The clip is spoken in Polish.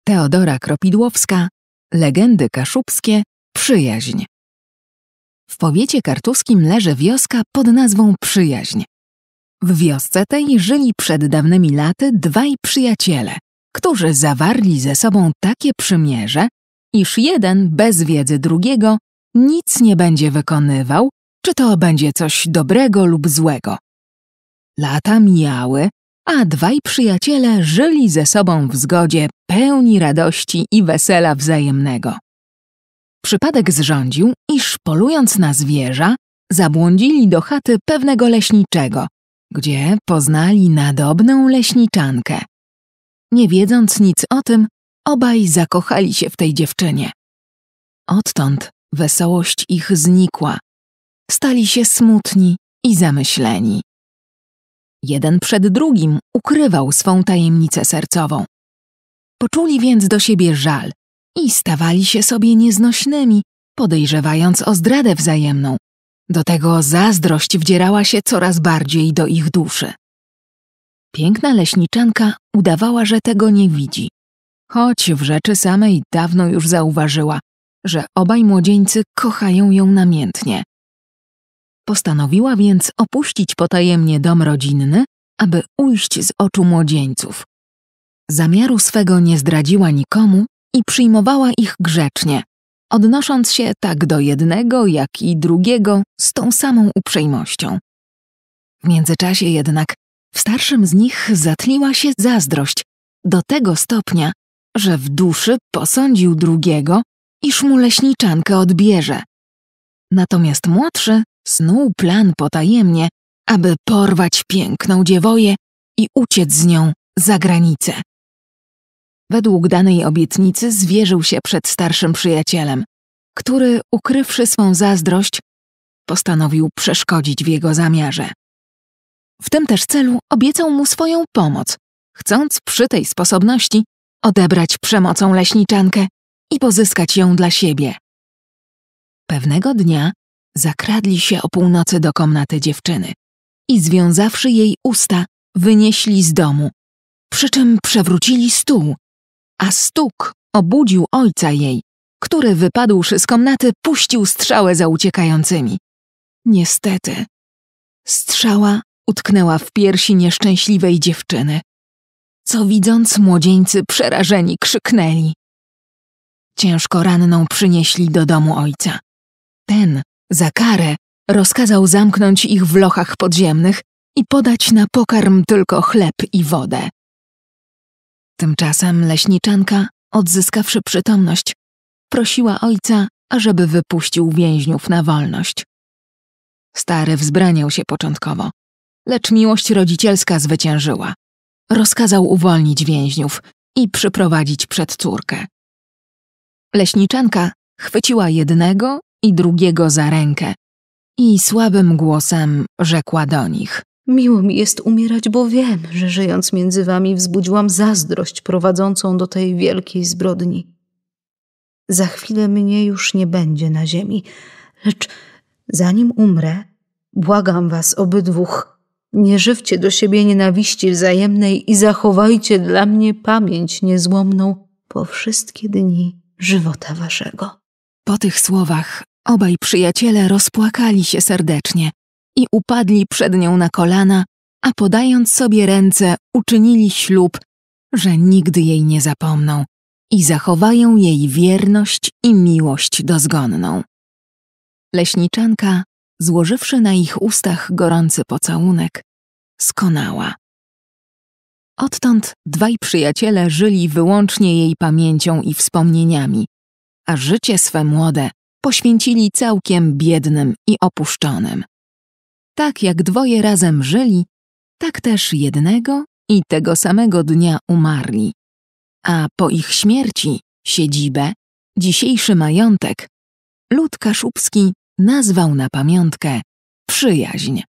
Teodora Kropidłowska. Legendy kaszubskie. Przyjaźń. W powiecie kartuskim leży wioska pod nazwą Przyjaźń. W wiosce tej żyli przed dawnymi laty dwaj przyjaciele, którzy zawarli ze sobą takie przymierze, iż jeden bez wiedzy drugiego nic nie będzie wykonywał, czy to będzie coś dobrego lub złego. Lata mijały, a dwaj przyjaciele żyli ze sobą w zgodzie, pełni radości i wesela wzajemnego. Przypadek zrządził, iż polując na zwierza, zabłądzili do chaty pewnego leśniczego, gdzie poznali nadobną leśniczankę. Nie wiedząc nic o tym, obaj zakochali się w tej dziewczynie. Odtąd wesołość ich znikła. Stali się smutni i zamyśleni. Jeden przed drugim ukrywał swą tajemnicę sercową. Poczuli więc do siebie żal i stawali się sobie nieznośnymi, podejrzewając o zdradę wzajemną. Do tego zazdrość wdzierała się coraz bardziej do ich duszy. Piękna leśniczanka udawała, że tego nie widzi, choć w rzeczy samej dawno już zauważyła, że obaj młodzieńcy kochają ją namiętnie. Postanowiła więc opuścić potajemnie dom rodzinny, aby ujść z oczu młodzieńców. Zamiaru swego nie zdradziła nikomu i przyjmowała ich grzecznie, odnosząc się tak do jednego, jak i drugiego z tą samą uprzejmością. W międzyczasie jednak w starszym z nich zatliła się zazdrość do tego stopnia, że w duszy posądził drugiego, iż mu leśniczankę odbierze. Natomiast młodszy snuł plan potajemnie, aby porwać piękną dziewoję i uciec z nią za granicę. Według danej obietnicy zwierzył się przed starszym przyjacielem, który, ukrywszy swą zazdrość, postanowił przeszkodzić w jego zamiarze. W tym też celu obiecał mu swoją pomoc, chcąc przy tej sposobności odebrać przemocą leśniczankę i pozyskać ją dla siebie. Pewnego dnia zakradli się o północy do komnaty dziewczyny i związawszy jej usta, wynieśli z domu, przy czym przewrócili stół, a stuk obudził ojca jej, który wypadłszy z komnaty puścił strzałę za uciekającymi. Niestety, strzała utknęła w piersi nieszczęśliwej dziewczyny, co widząc młodzieńcy przerażeni krzyknęli. Ciężko ranną przynieśli do domu ojca. Ten za karę rozkazał zamknąć ich w lochach podziemnych i podać na pokarm tylko chleb i wodę. Tymczasem leśniczanka, odzyskawszy przytomność, prosiła ojca, ażeby wypuścił więźniów na wolność. Stary wzbraniał się początkowo, lecz miłość rodzicielska zwyciężyła. Rozkazał uwolnić więźniów i przyprowadzić przed córkę. Leśniczanka chwyciła jednego i drugiego za rękę i słabym głosem rzekła do nich. Miło mi jest umierać, bo wiem, że żyjąc między wami wzbudziłam zazdrość prowadzącą do tej wielkiej zbrodni. Za chwilę mnie już nie będzie na ziemi, lecz zanim umrę, błagam was obydwóch, nie żywcie do siebie nienawiści wzajemnej i zachowajcie dla mnie pamięć niezłomną po wszystkie dni żywota waszego. Po tych słowach obaj przyjaciele rozpłakali się serdecznie i upadli przed nią na kolana, a podając sobie ręce uczynili ślub, że nigdy jej nie zapomną i zachowają jej wierność i miłość dozgonną. Leśniczanka, złożywszy na ich ustach gorący pocałunek, skonała. Odtąd dwaj przyjaciele żyli wyłącznie jej pamięcią i wspomnieniami, a życie swe młode poświęcili całkiem biednym i opuszczonym. Tak jak dwoje razem żyli, tak też jednego i tego samego dnia umarli, a po ich śmierci siedzibę, dzisiejszy majątek, lud kaszubski nazwał na pamiątkę Przyjaźń.